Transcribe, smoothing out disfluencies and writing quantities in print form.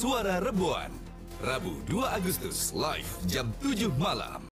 Suara Rebuan. Rabu 2 Agustus live jam 7 malam.